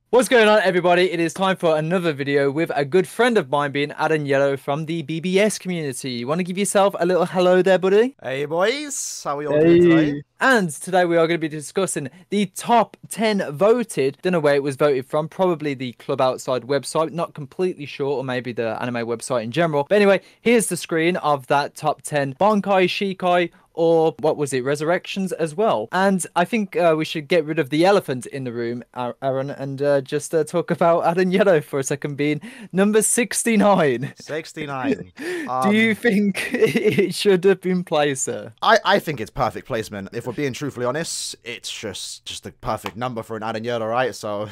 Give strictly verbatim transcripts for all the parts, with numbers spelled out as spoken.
What's going on, everybody? It is time for another video with a good friend of mine being Adam Yellow from the B B S community. You want to give yourself a little hello there, buddy? Hey boys, how are you all Hey. doing today? And today we are going to be discussing the top ten voted. Don't know where it was voted from. Probably the Club Outside website. Not completely sure, or maybe the anime website in general. But anyway, here's the screen of that top ten Bankai, Shikai, or what was it, Resurrections as well. And I think uh, we should get rid of the elephant in the room, Aaron, and uh, just uh, talk about Adam Yellow for a second, being number sixty-nine. sixty-nine. Do you Um, think it should have been placed, sir? I, I think it's perfect placement. If we're being truthfully honest, it's just just the perfect number for an Adam Yellow, right? So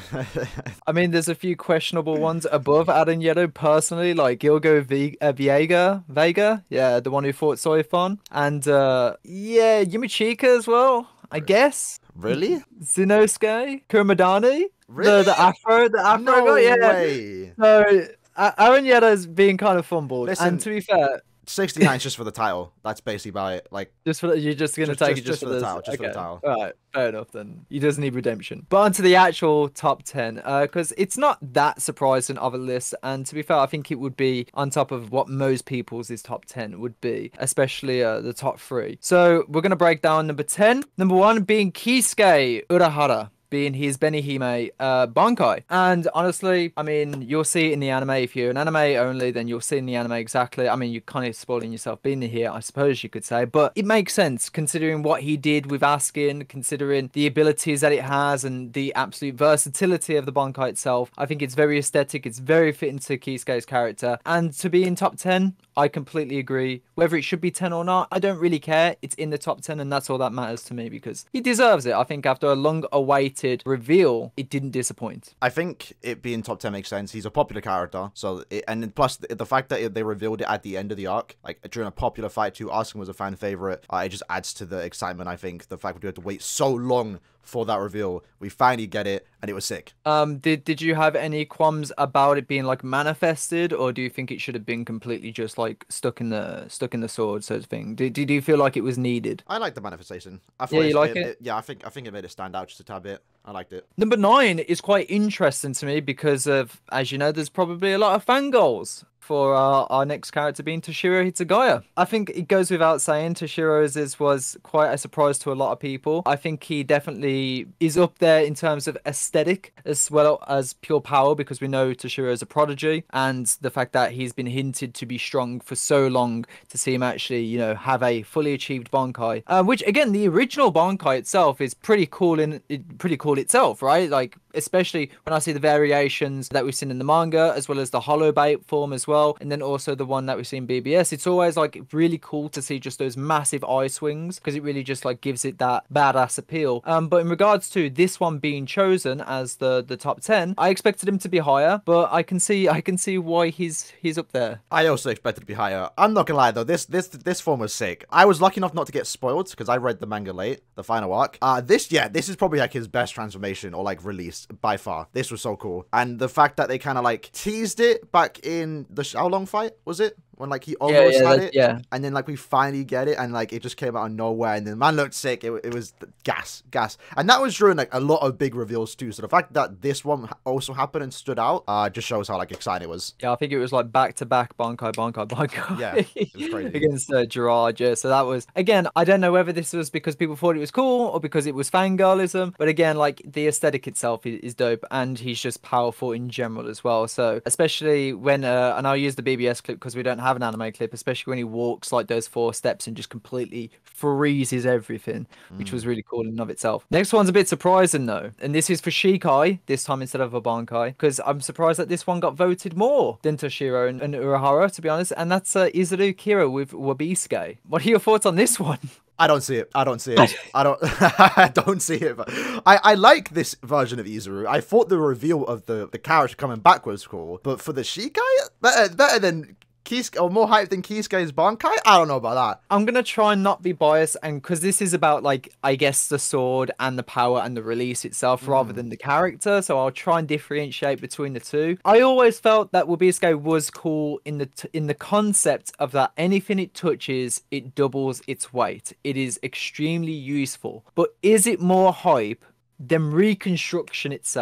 I mean, there's a few questionable ones above Adam Yellow, personally, like Gilgo v uh, Viega, Vega, yeah, the one who fought Soifon, and uh, yeah, Yumachika as well, I guess. really? Zinosuke, Kumadani, Really? the the Afro, the Afro No guy, yeah. way. So uh, Aaron Yellow's being kind of fumbled, Listen, and to be fair, sixty-nine just for the title. That's basically about it. Like, just for the, you're just gonna Just- take just- it just, just for the this? title, just for the Okay. title. All right, fair enough then. He does need redemption. But onto the actual top ten, uh, because it's not that surprising of a list. And to be fair, I think it would be on top of what most people's is top ten would be, especially uh, the top three. So we're gonna break down number ten. Number one being Kisuke Urahara, being his Benihime uh, Bankai. And honestly, I mean, you'll see it in the anime. If you're an anime only, then you'll see in the anime exactly. I mean, you're kind of spoiling yourself being here, I suppose you could say. But it makes sense considering what he did with Askin, considering the abilities that it has and the absolute versatility of the Bankai itself. I think it's very aesthetic. It's very fitting to Kisuke's character. And to be in top ten, I completely agree. Whether it should be ten or not, I don't really care. It's in the top ten, and that's all that matters to me because he deserves it. I think after a long-awaited reveal, it didn't disappoint. I think it being top ten makes sense. He's a popular character, so it, and plus the, the fact that they revealed it at the end of the arc, like during a popular fight too, Asking was a fan favorite. Uh, it just adds to the excitement. I think the fact we had to wait so long for that reveal, we finally get it, and it was sick. Um, did did you have any qualms about it being like manifested, or do you think it should have been completely just like stuck in the stuck in the sword sort of thing? Did did you feel like it was needed? I like the manifestation. I thought Yeah, you it's- like it? Yeah, I think I think it made it stand out just a tad bit. I liked it. Number nine is quite interesting to me because of, as you know, there's probably a lot of fangirls for our, our next character being Toshiro Hitagaya. I think it goes without saying Toshiro's is, was quite a surprise to a lot of people. I think he definitely is up there in terms of aesthetic as well as pure power because we know Toshiro is a prodigy and the fact that he's been hinted to be strong for so long to see him actually, you know, have a fully achieved Bankai. Uh, which again, the original Bankai itself is pretty cool in pretty cool itself, right? Like, especially when I see the variations that we've seen in the manga as well as the hollow bait form as well, and then also the one that we see in B B S. It's always like really cool to see just those massive eye swings because it really just like gives it that badass appeal. Um, but in regards to this one being chosen as the the top ten, I expected him to be higher, but I can see I can see why he's he's up there. I also expected to be higher. I'm not gonna lie though, this this this form was sick. I was lucky enough not to get spoiled because I read the manga late, the final arc. Uh, this yeah, this is probably like his best transformation or like release by far. This was so cool, and the fact that they kind of like teased it back in the how long fight was it? When like he almost yeah, had that, it, yeah. and then like we finally get it, and like it just came out of nowhere, and then man looked sick. It, it was gas, gas, and that was during like a lot of big reveals too. So the fact that this one also happened and stood out, uh, just shows how like exciting it was. Yeah, I think it was like back to back Bankai, Bankai, Bankai. Yeah, it was crazy. Against uh, Gerard, yeah. So that was, again, I don't know whether this was because people thought it was cool or because it was fangirlism, but again, like the aesthetic itself is, is dope and he's just powerful in general as well. So, especially when, uh, and I'll use the B B S clip because we don't have an anime clip, especially when he walks like those four steps and just completely freezes everything, which Mm. was really cool in and of itself. Next one's a bit surprising though, and this is for Shikai, this time instead of a Bankai, because I'm surprised that this one got voted more than Toshiro and, and Urahara, to be honest, and that's uh, Izuru Kira with Wabisuke. What are your thoughts on this one? I don't see it. I don't see it. I don't. I don't see it. But I I like this version of Izuru. I thought the reveal of the the character coming back was cool, but for the Shikai, better better than Kisuke, or more hype than Kisuke's Bankai? I don't know about that. I'm gonna try and not be biased, and because this is about like I guess the sword and the power and the release itself Mm. rather than the character, so I'll try and differentiate between the two. I always felt that Wabisuke was cool in the t in the concept of that anything it touches, it doubles its weight. It is extremely useful, but is it more hype than reconstruction itself?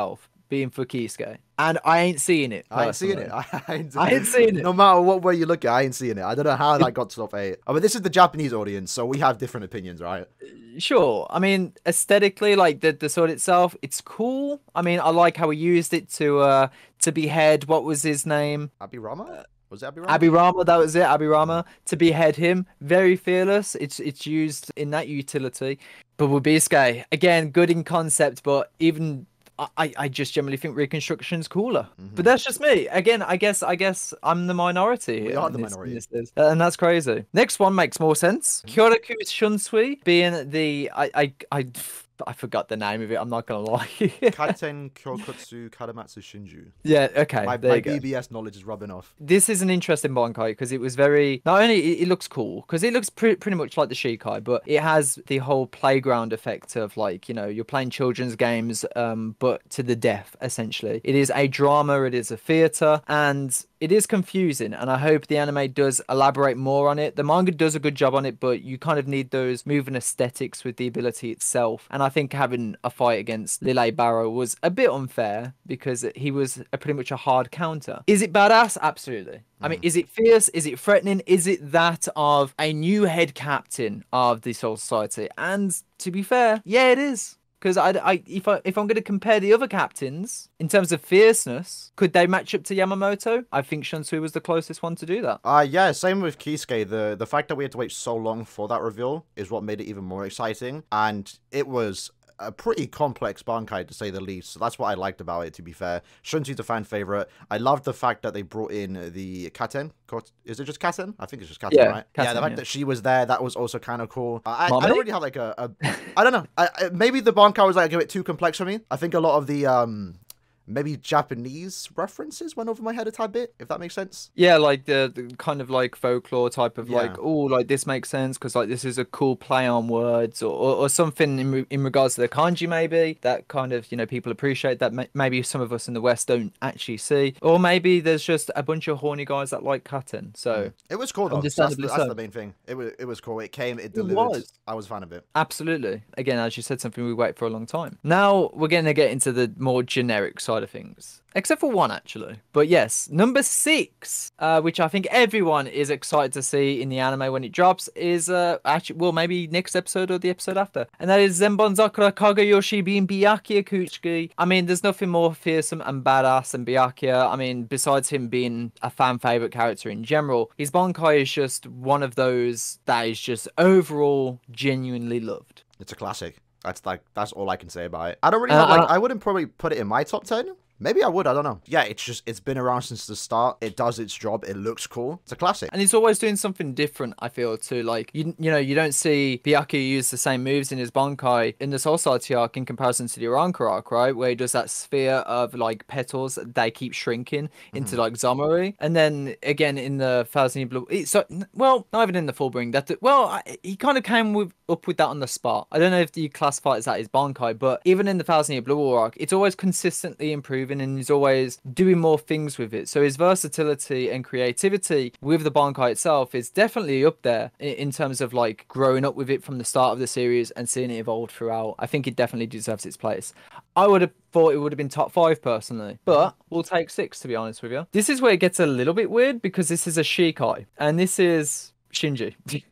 being for Kisuke. And I ain't seeing it. I ain't seeing personally. it. I ain't, I ain't seeing it. No matter what way you look at, I ain't seeing it. I don't know how that got to top eight. I mean, this is the Japanese audience, so we have different opinions, right? Sure. I mean, aesthetically, like the the sword itself, it's cool. I mean, I like how he used it to uh to behead. What was his name? Abirama? Was it Abirama? Abirama, that was it. Abirama to behead him. Very fearless. It's it's used in that utility. But with Bisuke, again, good in concept, but even. I, I just generally think Reconstruction's cooler, mm-hmm. but that's just me. Again, I guess I guess I'm the minority. We are the this, minority, this and that's crazy. Next one makes more sense. Mm-hmm. Kyoraku Shunsui being the I I I. I forgot the name of it. I'm not gonna lie. Katen Kyokotsu Karamatsu Shinju. Yeah. Okay. My, my B B S knowledge is rubbing off. This is an interesting Bankai because it was very. Not only it, it looks cool because it looks pre pretty much like the Shikai, but it has the whole playground effect of like you know you're playing children's games, um, but to the death essentially. It is a drama. It is a theater, and it is confusing, and I hope the anime does elaborate more on it. The manga does a good job on it, but you kind of need those moving aesthetics with the ability itself. And I think having a fight against Lille Barrow was a bit unfair because he was a, pretty much a hard counter. Is it badass? Absolutely. I mean, is it fierce? Is it threatening? Is it that of a new head captain of the Soul Society? And to be fair, yeah, it is. Because I, I, if, I, if I'm going to compare the other captains in terms of fierceness, could they match up to Yamamoto? I think Shunsui was the closest one to do that. Uh, yeah, same with Kisuke. The, the fact that we had to wait so long for that reveal is what made it even more exciting. And it was a pretty complex Bankai, to say the least. So that's what I liked about it, to be fair. Shunsui's a fan favorite. I loved the fact that they brought in the Katen. Is it just Katen? I think it's just Katen, yeah, right? Katen, yeah, the fact yeah. that she was there, that was also kind of cool. I, I don't really have like a... a I don't know. I, I, maybe the Bankai was like a bit too complex for me. I think a lot of the... um. Maybe Japanese references went over my head a tad bit, if that makes sense. Yeah, like the, the kind of like folklore type of yeah. like, oh, like this makes sense because like this is a cool play on words or, or, or something in, in regards to the kanji maybe that kind of, you know, people appreciate that may maybe some of us in the West don't actually see. Or maybe there's just a bunch of horny guys that like Katen. So it was cool though. That's, the, that's so. the main thing. It was, it was cool. It came, it delivered. It was. I was a fan of it. Absolutely. Again, as you said, something we wait for a long time. Now we're going to get into the more generic side of things. Except for one, actually. But yes, number six, uh, which I think everyone is excited to see in the anime when it drops, is uh, actually, well, maybe next episode or the episode after. And that is Zenbon Sakura Kagayoshi being Byakuya Kuchiki. I mean, there's nothing more fearsome and badass than Byakuya. I mean, besides him being a fan favorite character in general, his Bankai is just one of those that is just overall genuinely loved. It's a classic. That's like, that's all I can say about it. I don't really uh, have, like, I wouldn't probably put it in my top ten. Maybe I would, I don't know. Yeah, it's just, it's been around since the start. It does its job. It looks cool. It's a classic. And it's always doing something different, I feel, too. Like, you you know, you don't see Byakuya use the same moves in his Bankai in the Soul Society arc in comparison to the Aranka arc, right? Where he does that sphere of, like, petals that they keep shrinking into, mm-hmm. like, Zamori. And then, again, in the Thousand Year Blue... So, well, not even in the Fullbring. That, well, I, he kind of came with, up with that on the spot. I don't know if you classify it as that as Bankai, but even in the Thousand Year Blue War arc, it's always consistently improving and he's always doing more things with it. So his versatility and creativity with the Bankai itself is definitely up there in, in terms of like growing up with it from the start of the series and seeing it evolve throughout. I think it definitely deserves its place. I would have thought it would have been top five personally, but we'll take six to be honest with you. This is where it gets a little bit weird because this is a Shikai and this is Shinji.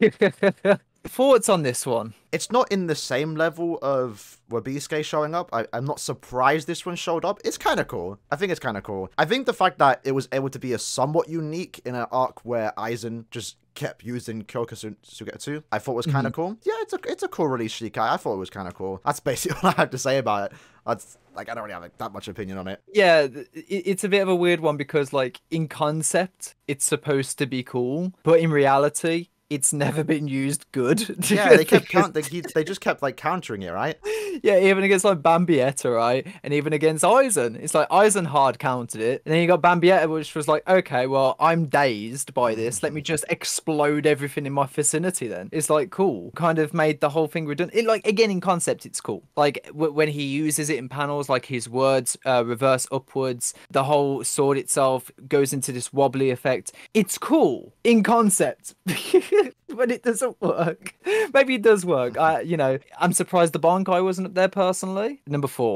Thoughts on this one? It's not in the same level of Wabisuke showing up. I, I'm not surprised this one showed up. It's kind of cool. I think it's kind of cool. I think the fact that it was able to be a somewhat unique in an arc where Aizen just kept using Kyoka Sugetsu, I thought was kind of mm-hmm. cool. Yeah, it's a it's a cool release, Shikai. I thought it was kind of cool. That's basically all I have to say about it. That's like I don't really have like, that much opinion on it. Yeah, it's a bit of a weird one because like in concept, it's supposed to be cool, but in reality, it's never been used good. Yeah, they kept count. They, they just kept like countering it, right? Yeah, even against like Bambietta, right? And even against Aizen, it's like Aizen hard countered it, and then you got Bambietta, which was like, okay, well, I'm dazed by this. Let me just explode everything in my vicinity. Then it's like cool. Kind of made the whole thing redundant. It like again in concept, it's cool. Like w when he uses it in panels, like his words uh, reverse upwards, the whole sword itself goes into this wobbly effect. It's cool in concept. But it doesn't work. Maybe it does work. I, you know, I'm surprised the Bankai wasn't up there personally. Number four.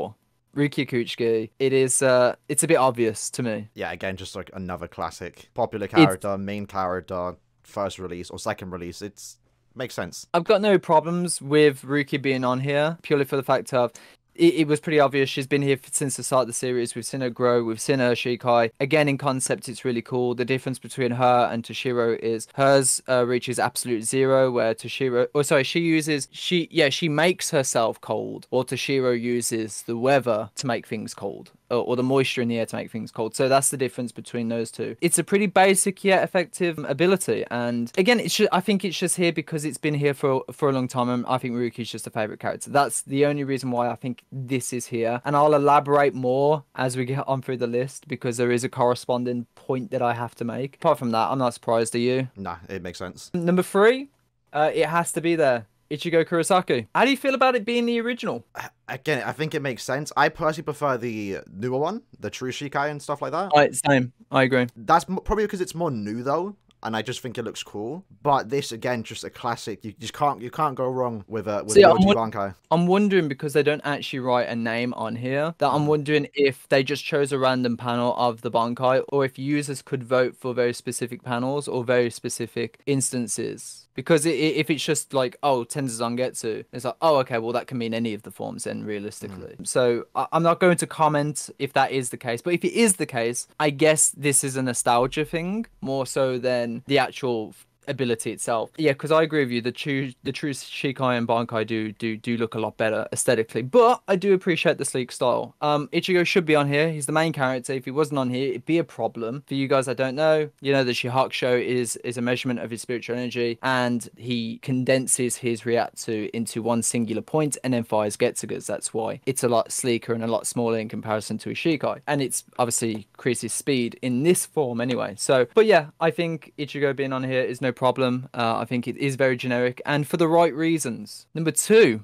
Rukia Kuchiki, it is, uh, it's a bit obvious to me. Yeah, again, just like another classic. Popular It's, character, main character, first release or second release. It's makes sense. I've got no problems with Rukia being on here, purely for the fact of it, it was pretty obvious. She's been here since the start of the series. We've seen her grow. We've seen her Shikai. Again, in concept, it's really cool. The difference between her and Toshiro is hers uh, reaches absolute zero, where Toshiro, or sorry, she uses, she, yeah, she makes herself cold, or Toshiro uses the weather to make things cold. Or, or the moisture in the air to make things cold. So that's the difference between those two. It's a pretty basic yet effective ability. And again, it's just, I think it's just here because it's been here for for a long time. And I think Ruki's just a favorite character. That's the only reason why I think this is here. And I'll elaborate more as we get on through the list because there is a corresponding point that I have to make. Apart from that, I'm not surprised. Are you? Nah, it makes sense. Number three, uh, it has to be there. Ichigo Kurosaki. How do you feel about it being the original? Again, I think it makes sense. I personally prefer the newer one, the True Shikai and stuff like that. I, same. I agree. That's probably because it's more new though, and I just think it looks cool. But this again, just a classic. You just can't you can't go wrong with a with See, a I'm, Bankai. I'm wondering because they don't actually write a name on here. That I'm wondering if they just chose a random panel of the Bankai, or if users could vote for very specific panels or very specific instances. Because it, it, if it's just like, oh, Tenzan-Getsu, it's like, oh, okay, well, that can mean any of the forms then, realistically. Mm. So I, I'm not going to comment if that is the case. But if it is the case, I guess this is a nostalgia thing more so than the actual ability itself. Yeah, because I agree with you. The true, the true Shikai and Bankai do do do look a lot better aesthetically, but I do appreciate the sleek style. Um, Ichigo should be on here. He's the main character. If he wasn't on here, it'd be a problem. For you guys that don't know, you know the Shihakusho is is a measurement of his spiritual energy, and he condenses his Ryatsu into one singular point and then fires Getsugas. That's why it's a lot sleeker and a lot smaller in comparison to a Shikai, and it's obviously increases speed in this form anyway. So, but yeah, I think Ichigo being on here is no problem. Uh, I think it is very generic and for the right reasons. Number two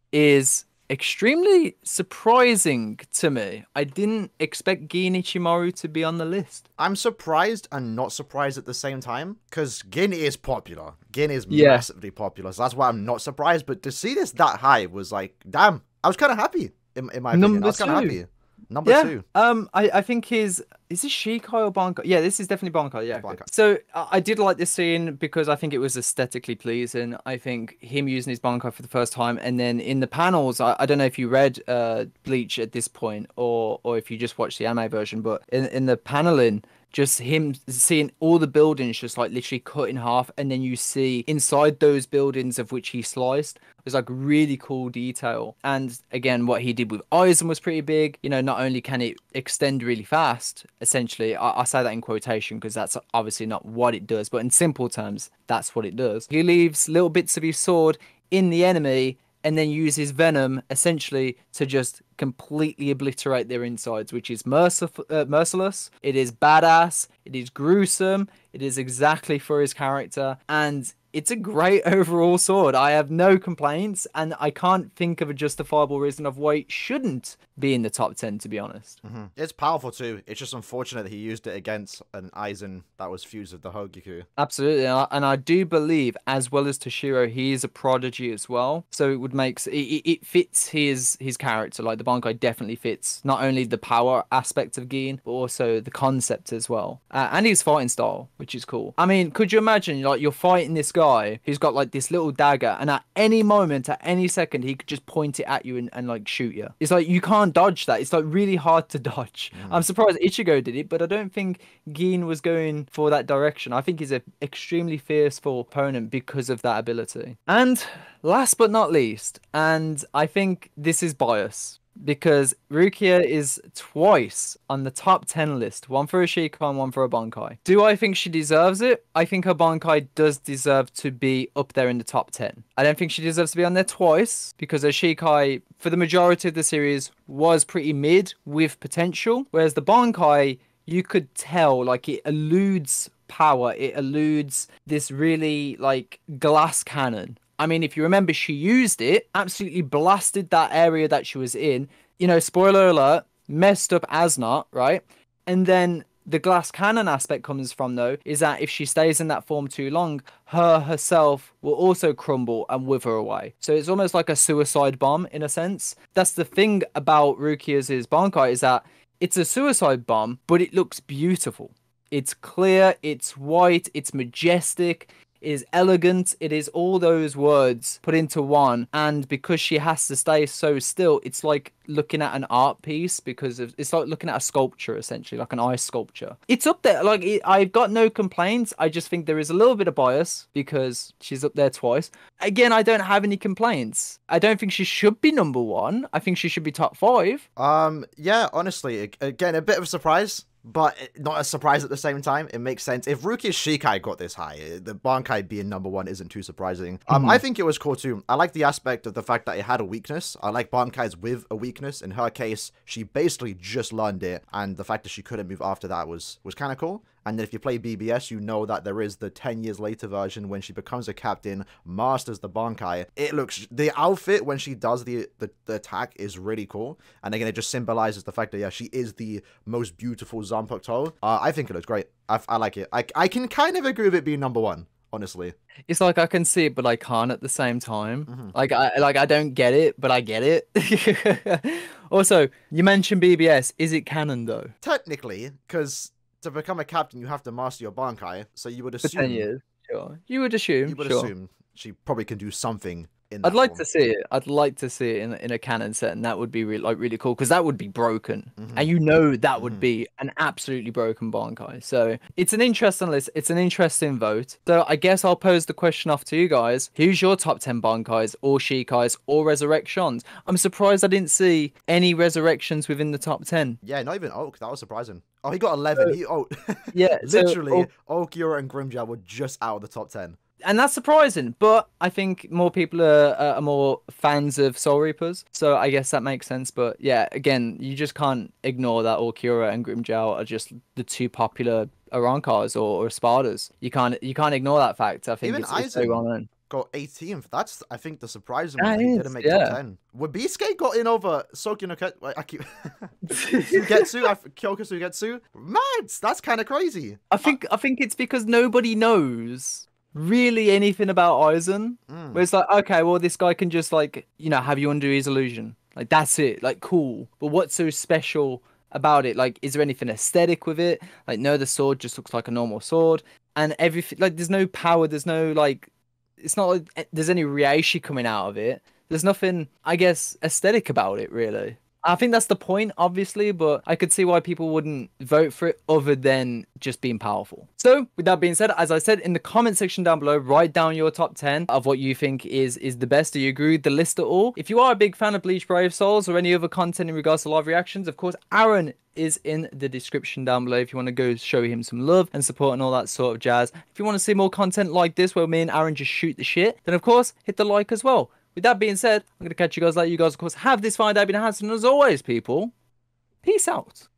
is extremely surprising to me. I didn't expect Gin Ichimaru to be on the list. I'm surprised and not surprised at the same time because Gin is popular. Gin is yeah. massively popular, so that's why I'm not surprised. But to see this that high was like, damn, I was kind of happy in, in my opinion. Number I was kind of happy. Number yeah, two. Um, I, I think his is this Shikai or Bankai? Yeah, this is definitely Bankai. Yeah. Bankai. So uh, I did like this scene because I think it was aesthetically pleasing. I think him using his Bankai for the first time, and then in the panels, I, I don't know if you read uh Bleach at this point or or if you just watched the anime version, but in in the paneling, just him seeing all the buildings just like literally cut in half, and then you see inside those buildings of which he sliced. It was like really cool detail. And again, what he did with Aizen was pretty big. You know, not only can it extend really fast, essentially, I, I say that in quotation because that's obviously not what it does, but in simple terms, that's what it does. He leaves little bits of his sword in the enemy and then uses venom essentially to just completely obliterate their insides, which is mercif- uh, merciless. It is badass. It is gruesome. It is exactly for his character. And it's a great overall sword. I have no complaints, and I can't think of a justifiable reason of why it shouldn't be in the top ten, to be honest. Mm-hmm. It's powerful too. It's just unfortunate that he used it against an Aizen that was fused with the Hogiku. Absolutely, and I, and I do believe, as well as Toshiro, he is a prodigy as well. So it would make it, it fits his his character. Like the Bankai definitely fits not only the power aspect of Gin, but also the concept as well, uh, and his fighting style, which is cool. I mean, could you imagine like you're fighting this guy who's got like this little dagger, and at any moment, at any second, he could just point it at you and, and like shoot you. It's like you can't dodge that. It's like really hard to dodge. Mm. I'm surprised Ichigo did it, but I don't think Gin was going for that direction. I think he's an extremely fearful opponent because of that ability. And last but not least, and I think this is bias, because Rukia is twice on the top ten list. One for a Shikai and one for a Bankai. Do I think she deserves it? I think her Bankai does deserve to be up there in the top ten. I don't think she deserves to be on there twice, because her Shikai, for the majority of the series, was pretty mid with potential. Whereas the Bankai, you could tell, like, it eludes power. It eludes this really, like, glass cannon. I mean, if you remember, she used it, absolutely blasted that area that she was in. You know, spoiler alert, messed up as not, right? And then the glass cannon aspect comes from, though, is that if she stays in that form too long, her herself will also crumble and wither away. So it's almost like a suicide bomb in a sense. That's the thing about Rukia's Bankai, is that it's a suicide bomb, but it looks beautiful. It's clear, it's white, it's majestic, it is elegant, it is all those words put into one. And because she has to stay so still, it's like looking at an art piece, because of, it's like looking at a sculpture, essentially, like an ice sculpture. It's up there. Like, it, I've got no complaints. I just think there is a little bit of bias because she's up there twice. Again, I don't have any complaints. I don't think she should be number one. I think she should be top five. Um, yeah, honestly, again, a bit of a surprise, but not a surprise at the same time. It makes sense. If Rukia's Shikai got this high, the Bankai being number one isn't too surprising. Um, mm-hmm. I think it was cool too. I like the aspect of the fact that it had a weakness. I like Bankais with a weakness. In her case, she basically just learned it, and the fact that she couldn't move after that was was kind of cool. And then if you play B B S, you know that there is the ten years later version when she becomes a captain, masters the Bankai. It looks, the outfit when she does the, the, the attack is really cool. And again, it just symbolizes the fact that, yeah, she is the most beautiful Zanpakuto. Uh, I think it looks great. I, I like it. I, I can kind of agree with it being number one, honestly. It's like I can see it, but I can't at the same time. Mm-hmm. Like I like I don't get it, but I get it. Also, you mentioned B B S. Is it canon though? Technically, because to become a captain, you have to master your Bankai. So you would assume. For ten years, sure. You would assume. You would sure. assume she probably can do something. In that I'd like form. to see it. I'd like to see it in in a canon set, and that would be really like really cool, because that would be broken, mm-hmm. and you know that would mm-hmm. be an absolutely broken Bankai. So it's an interesting list. It's an interesting vote. So I guess I'll pose the question off to you guys: who's your top ten Bankais, or Shikais, or Resurrections? I'm surprised I didn't see any Resurrections within the top ten. Yeah, not even Oak. That was surprising. Oh, he got eleven. So, he oh, yeah, literally, so, Oak, Yura, and Grimjow were just out of the top ten. And that's surprising, but I think more people are, are more fans of Soul Reapers, so I guess that makes sense. But yeah, again, you just can't ignore that Orkura and Grimjow are just the two popular Arankars or, or Spartas. You can't you can't ignore that fact. I think even it's, it's so well known. Got eighteenth. That's, I think, the surprising one. That He is, didn't make yeah. top ten. When Beastgate got in over Soki no Ket, I keep Sugetsu, I... Kyoka Sugetsu. Mad, that's kind of crazy. I think I... I think it's because nobody knows really anything about Aizen. Mm. Where it's like, okay, well, this guy can just, like, you know, have you undo his illusion. Like, that's it. Like, cool. But what's so special about it? Like, is there anything aesthetic with it? Like, no, the sword just looks like a normal sword. And everything, like, there's no power. There's no, like, it's not like there's any Reishi coming out of it. There's nothing, I guess, aesthetic about it, really. I think that's the point, obviously, but I could see why people wouldn't vote for it other than just being powerful. So, with that being said, as I said, in the comment section down below, write down your top ten of what you think is, is the best. Do you agree with the list at all? If you are a big fan of Bleach Brave Souls or any other content in regards to live reactions, of course, Aaron is in the description down below if you want to go show him some love and support and all that sort of jazz. If you want to see more content like this where me and Aaron just shoot the shit, then of course, hit the like as well. With that being said, I'm going to catch you guys later. You guys, of course, have this fine day. I've been Hanson. And as always, people, peace out.